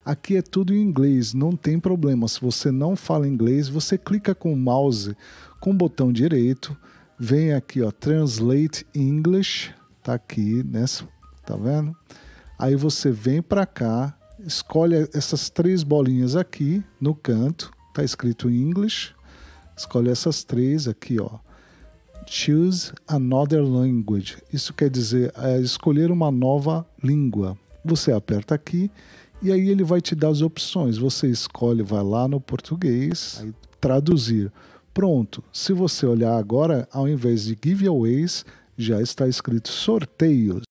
Aqui é tudo em inglês, não tem problema. Se você não fala inglês, você clica com o mouse, com o botão direito, vem aqui, ó, Translate English, tá aqui, nessa, tá vendo? Aí você vem para cá, escolhe essas três bolinhas aqui no canto, tá escrito English, escolhe essas três aqui, ó. Choose another language. Isso quer dizer escolher uma nova língua. Você aperta aqui e aí ele vai te dar as opções. Você escolhe, vai lá no português, aí traduzir. Pronto. Se você olhar agora, ao invés de giveaways, já está escrito sorteios.